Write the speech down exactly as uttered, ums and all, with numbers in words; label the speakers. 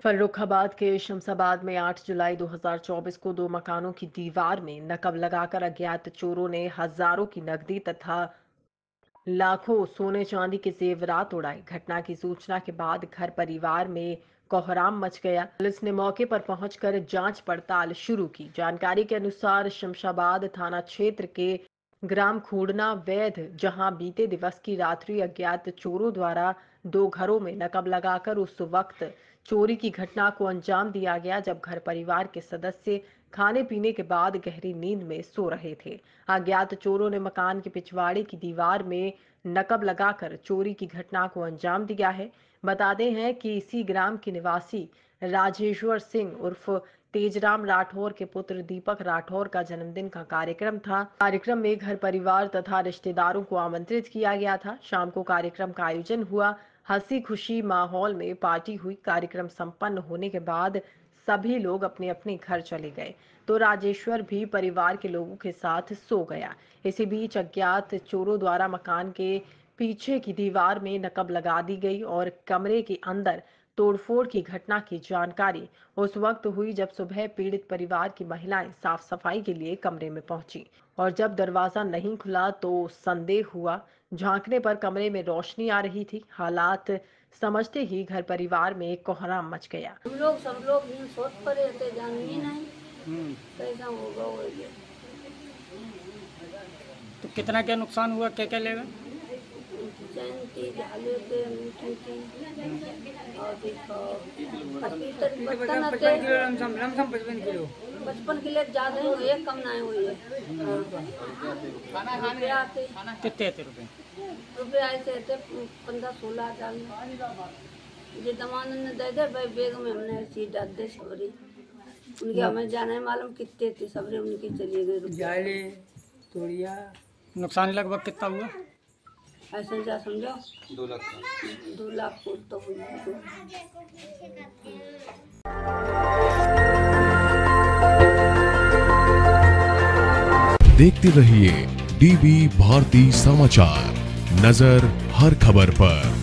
Speaker 1: फर्रुखाबाद के शमशाबाद में आठ जुलाई दो हज़ार चौबीस को दो मकानों की दीवार में नकब लगाकर अज्ञात चोरों ने हजारों की नकदी तथा लाखों सोने चांदी के जेवरात उड़ाए। घटना की सूचना के बाद घर परिवार में कोहराम मच गया। पुलिस ने मौके पर पहुंचकर जांच पड़ताल शुरू की। जानकारी के अनुसार शमशाबाद थाना क्षेत्र के ग्राम खूड़ना वैध जहां बीते दिवस की रात्रि अज्ञात चोरों द्वारा दो घरों में नकब लगाकर उस वक्त चोरी की घटना को अंजाम दिया गया जब घर परिवार के सदस्य खाने पीने के बाद गहरी नींद में सो रहे थे। अज्ञात चोरों ने मकान के पिछवाड़े की दीवार में नकब लगाकर चोरी की घटना को अंजाम दिया है। बताते हैं कि इसी ग्राम के निवासी राजेश्वर सिंह उर्फ तेजराम राठौर के पुत्र दीपक राठौर का जन्मदिन का कार्यक्रम था। कार्यक्रम में घर परिवार तथा रिश्तेदारों को आमंत्रित किया गया था। शाम को कार्यक्रम का आयोजन हुआ। हंसी खुशी माहौल में पार्टी हुई। कार्यक्रम संपन्न होने के बाद सभी लोग अपने अपने घर चले गए तो राजेश्वर भी परिवार के लोगों के साथ सो गया। इसी बीच अज्ञात चोरों द्वारा मकान के पीछे की दीवार में नकब लगा दी गई और कमरे के अंदर तोड़फोड़ की घटना की जानकारी उस वक्त हुई जब सुबह पीड़ित परिवार की महिलाएं साफ सफाई के लिए कमरे में पहुंची और जब दरवाजा नहीं खुला तो संदेह हुआ। झांकने पर कमरे में रोशनी आ रही थी। हालात समझते ही घर परिवार में कोहराम मच गया।
Speaker 2: हम लोग सब लोग सोच पड़े थे, जान ही नहीं कैसा होगा वो ये।
Speaker 3: तो कितना क्या नुकसान हुआ, क्या क्या लेगा?
Speaker 2: जयंती झाले थे, मीठी थी और देखो पचपन किलो लमसम लमसम पचपन किलो पचपन किलो ज्यादा ही हुई है, कम नहीं हुई है। रुपये आते
Speaker 3: कितने थे रुपये?
Speaker 2: रुपये आए थे पंद्रह सोलह हजार। ये दमानंद ने दे दे भाई, बेग में हमने सीट डाल दे सबरी उनके, हमें जाना है मालूम कितने थे, सबरे उनकी चली गई जाले तोड़िया।
Speaker 3: नुकसान लगभग कितना हुआ?
Speaker 2: ऐसे जा समझो
Speaker 4: दो लाख
Speaker 2: दो लाख तो हुई।
Speaker 5: देखते रहिए डीवी भारती समाचार, नजर हर खबर पर।